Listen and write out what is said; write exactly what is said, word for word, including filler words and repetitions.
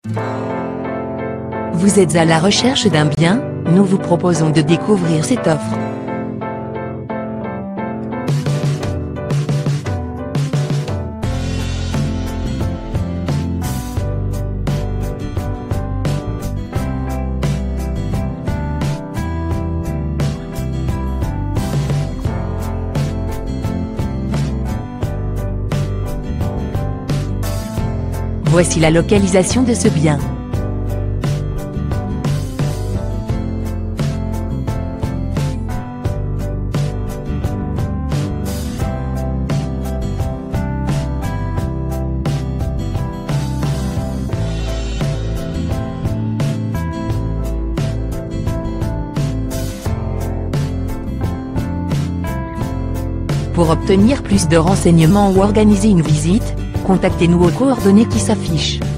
Vous êtes à la recherche d'un bien? Nous vous proposons de découvrir cette offre. Voici la localisation de ce bien. Pour obtenir plus de renseignements ou organiser une visite, contactez-nous aux coordonnées qui s'affichent.